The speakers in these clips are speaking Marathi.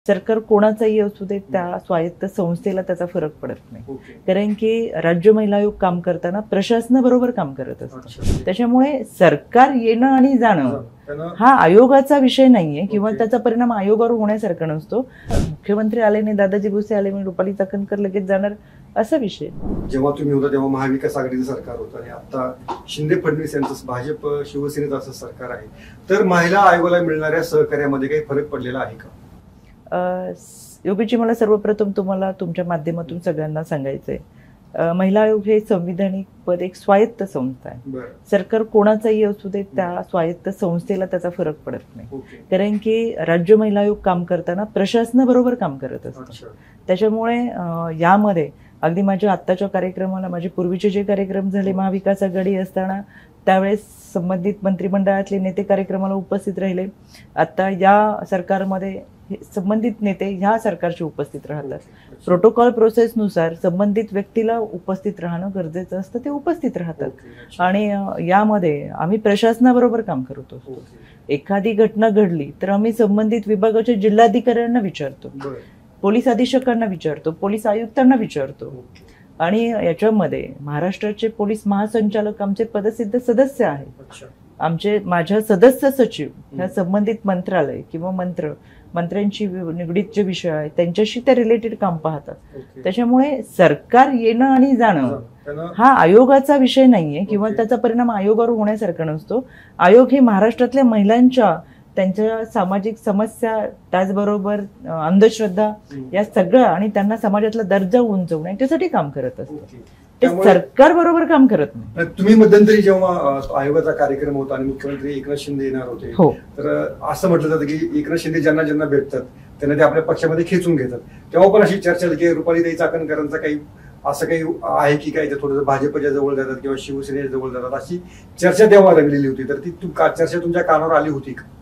सरकार कोणाचाही असू दे त्या स्वायत्त संस्थेला त्याचा फरक पडत नाही. कारण की राज्य महिला आयोग काम करताना प्रशासनाबरोबर काम करत असतं. त्याच्यामुळे सरकार येणं आणि जाणं हा आयोगाचा विषय नाहीये किंवा त्याचा परिणाम आयोगावर होण्यासारखा नसतो. मुख्यमंत्री आले नाही, दादाजी भुसे आले म्हणून रुपाली चाकणकर लगेच जाणार असा विषय. जेव्हा तुम्ही होता तेव्हा महाविकास आघाडीचं सरकार होतं आणि आता शिंदे फडणवीस यांचं भाजप शिवसेनेचं असं सरकार आहे, तर महिला आयोगाला मिळणाऱ्या सहकार्यामध्ये काही फरक पडलेला आहे का? योगीजी, मला सर्वप्रथम तुम्हाला तुमच्या माध्यमातून सगळ्यांना सांगायचंय, महिला आयोग हे संविधानिक पद एक स्वायत्त संस्था आहे. सरकार कोणाचाही असू दे त्या स्वायत्त संस्थेला त्याचा फरक पडत नाही. कारण की राज्य महिला आयोग काम करताना प्रशासनाबरोबर काम करत असतं. त्याच्यामुळे यामध्ये अगदी माझ्या आत्ताच्या कार्यक्रमाला, माझे पूर्वीचे जे कार्यक्रम झाले महाविकास आघाडी असताना त्यावेळेस संबंधित मंत्रिमंडळातले नेते कार्यक्रमाला उपस्थित राहिले. आता या सरकारमध्ये संबंधित नेते ह्या सरकारचे उपस्थित राहतात. प्रोटोकॉल प्रोसेसनुसार संबंधित व्यक्तीला उपस्थित राहणं गरजेचं असतं, ते उपस्थित राहतात. आणि यामध्ये आम्ही प्रशासनाबरोबर काम करत असतो. एखादी घटना घडली तर आम्ही संबंधित विभागाच्या जिल्हाधिकाऱ्यांना विचारतो, पोलीस अधीक्षकांना विचारतो, पोलीस आयुक्तांना विचारतो. आणि याच्यामध्ये महाराष्ट्राचे पोलीस महासंचालक आमचे पदसिद्ध सदस्य आहेत. माझ्या सदस्य सचिव ह्या संबंधित मंत्रालय किंवा मंत्र्यांशी निगडीत जे विषय आहेत त्यांच्याशी ते रिलेटेड काम पाहतात. त्याच्यामुळे सरकार येणं आणि जाणं हा आयोगाचा विषय नाहीये किंवा त्याचा परिणाम आयोगावर होण्यासारखा नसतो. आयोग हे महाराष्ट्रातल्या महिलांच्या त्यांच्या सामाजिक समस्या, त्याचबरोबर अंधश्रद्धा या सगळं आणि त्यांना समाजातला दर्जा उंचवणं याच्यासाठी काम करत असतं. ते सरकार बरोबर काम करत नाही. तुम्ही मध्यंतरी जेव्हा आयोगाचा कार्यक्रम होता आणि मुख्यमंत्री एकनाथ शिंदे येणार होते, तर असं म्हटलं जातं की एकनाथ शिंदे ज्यांना ज्यांना भेटतात त्यांना ते आपल्या पक्षामध्ये खेचून घेतात. तेव्हा पण अशी चर्चा झाली की रुपालीताई चाकणकरांचा काही असं काही आहे की काय, थोडंसं भाजपच्या जवळ जातात किंवा शिवसेनेच्या जवळ जातात अशी चर्चा तेव्हा रंगलेली होती. तर ती चर्चा तुमच्या कानावर आली होती का?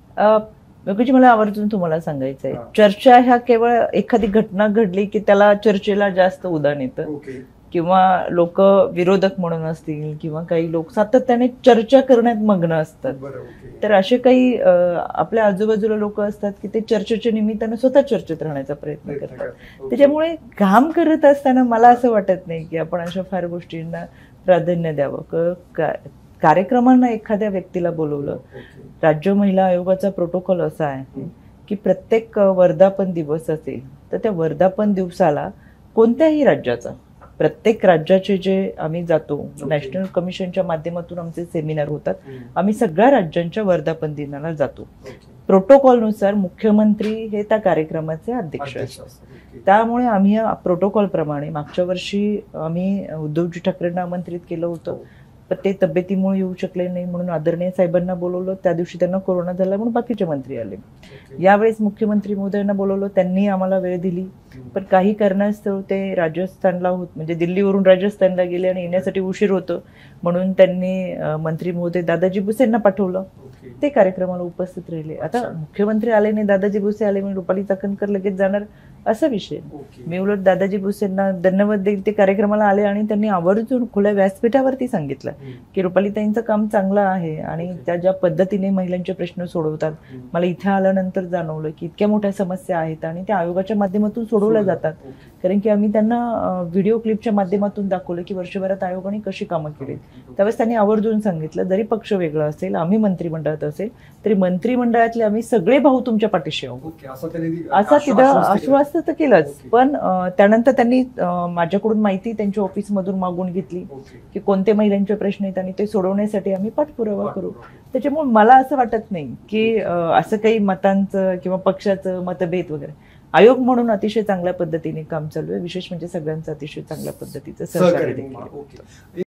योगीजी, मला आवर्जून तुम्हाला सांगायचंय, चर्चा ह्या केवळ एखादी घटना घडली की त्याला चर्चेला जास्त उदाहरण येतं किंवा लोक विरोधक म्हणून असतील किंवा काही लोक सातत्याने चर्चा करण्यात मग्न असतात. तर असे काही आपल्या आजूबाजूला लोक असतात की ते चर्चेच्या निमित्तानं स्वतः चर्चेत राहण्याचा प्रयत्न करतात. त्याच्यामुळे काम करत असताना मला असं वाटत नाही की आपण अशा फार गोष्टींना प्राधान्य द्यावं. कार्यक्रमांना एखाद्या व्यक्तीला बोलवलं. राज्य महिला आयोगाचा प्रोटोकॉल असा आहे की प्रत्येक वर्धापन दिवस असेल तर त्या वर्धापन दिवसाला कोणत्याही राज्याचा, प्रत्येक राज्याचे जे आम्ही जातो, नॅशनल कमिशनच्या माध्यमातून आमचे सेमिनार होतात, आम्ही सगळ्या राज्यांच्या वर्धापन दिनाला जातो. प्रोटोकॉलनुसार मुख्यमंत्री हे त्या कार्यक्रमाचे अध्यक्ष असतात. त्यामुळे आम्ही या प्रोटोकॉल प्रमाणे मागच्या वर्षी आम्ही उद्धवजी ठाकरेंना आमंत्रित केलं होतं, पण ते तब्येतीमुळे येऊ शकले नाही म्हणून आदरणीय साहेबांना बोलवलं. त्या दिवशी त्यांना कोरोना झाला म्हणून बाकीचे मंत्री आले. यावेळेस मुख्यमंत्री महोदयांना बोलवलं, त्यांनी आम्हाला वेळ दिली, पण काही कारणास्तव ते राजस्थानला म्हणजे दिल्लीवरून राजस्थानला गेले आणि येण्यासाठी उशीर होतं म्हणून त्यांनी मंत्री महोदय दादाजी भुसेंना पाठवलं. ते कार्यक्रमाला उपस्थित राहिले. आता मुख्यमंत्री आले नाही, दादाजी भुसे आले म्हणून रुपाली चाकणकर लगेच जाणार असा विषय. मी उलट दादाजी भुसेंना धन्यवाद देईल, ते कार्यक्रमाला आले आणि त्यांनी आवर्जून खुल्या व्यासपीठावरती सांगितलं की रुपालीताईंचं काम चांगलं आहे आणि त्या ज्या पद्धतीने महिलांचे प्रश्न सोडवतात, मला इथे आल्यानंतर जाणवलं की इतक्या मोठ्या समस्या आहेत आणि त्या आयोगाच्या माध्यमातून सोडवल्या जातात. कारण की आम्ही त्यांना व्हिडिओ क्लिपच्या माध्यमातून दाखवलं की वर्षभरात आयोगाने कशी कामं केली. त्यावेळेस त्यांनी आवर्जून सांगितलं, जरी पक्ष वेगळा असेल, आम्ही मंत्रिमंडळात असेल तरी मंत्रिमंडळातले आम्ही सगळे भाऊ तुमच्या पाठीशी आहोत, असं तिथं आश्वासन तर केलंच. पण त्यानंतर त्यांनी माझ्याकडून माहिती त्यांच्या ऑफिसमधून मागून घेतली की कोणते महिलांचे प्रश्न आहेत आणि ते सोडवण्यासाठी आम्ही पाठपुरावा करू. त्याच्यामुळे मला असं वाटत नाही की असं काही मतांचं किंवा पक्षाचं मतभेद वगैरे. आयोग म्हणून अतिशय चांगल्या पद्धतीने काम चालू आहे. विशेष म्हणजे सगळ्यांचं अतिशय चांगल्या पद्धतीचं सहकार्य.